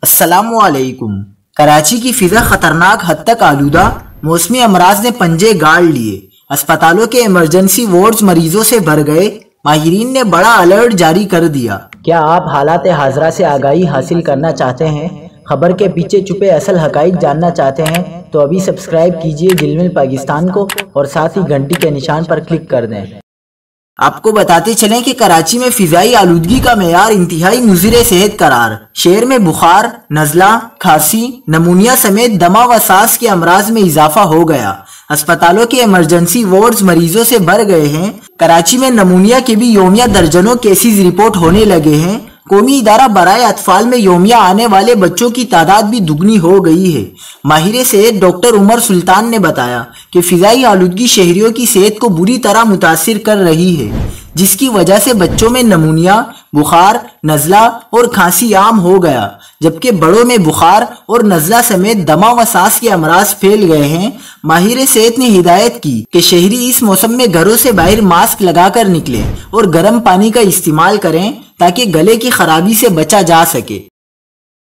السلام علیکم۔ کراچی کی فضا خطرناک حد تک آلودہ، موسمی امراض نے پنجے گاڑ لیے، اسپتالوں کے ایمرجنسی وارڈز مریضوں سے بھر گئے، ماہرین نے بڑا الرٹ جاری کر دیا۔ کیا آپ حالات حاضرہ سے آگاہی حاصل کرنا چاہتے ہیں؟ خبر کے پیچھے چھپے اصل حقائق جاننا چاہتے ہیں تو ابھی سبسکرائب کیجئے جلمل پاکستان کو اور ساتھ ہی گھنٹی کے نشان پر کلک کر دیں۔ آپ کو بتاتے چلیں کہ کراچی میں فضائی آلودگی کا معیار انتہائی مضر صحت قرار۔ شہر میں بخار، نزلہ، کھانسی، نمونیا سمیت دمہ و سانس کے امراض میں اضافہ ہو گیا۔ اسپتالوں کے ایمرجنسی وارڈز مریضوں سے بھر گئے ہیں۔ کراچی میں نمونیا کے بھی یومیہ درجنوں کیسز رپورٹ ہونے لگے ہیں۔ قومی ادارہ برائے اطفال میں یومیہ آنے والے بچوں کی تعداد بھی دگنی ہو گئی ہے۔ ماہر صحت ڈاکٹر عمر سلطان نے بتایا کہ فضائی آلودگی شہریوں کی صحت کو بری طرح متاثر کر رہی ہے، جس کی وجہ سے بچوں میں نمونیا، بخار، نزلہ اور کھانسی عام ہو گیا، جبکہ بڑوں میں بخار اور نزلہ سمیت دمہ و سانس کے امراض پھیل گئے ہیں۔ ماہر صحت نے ہدایت کی کہ شہری اس موسم میں گھروں سے باہر ماسک لگا کر نکلیں اور گرم پانی کا استعمال کریں تاکہ گلے کی خرابی سے بچا جا سکے۔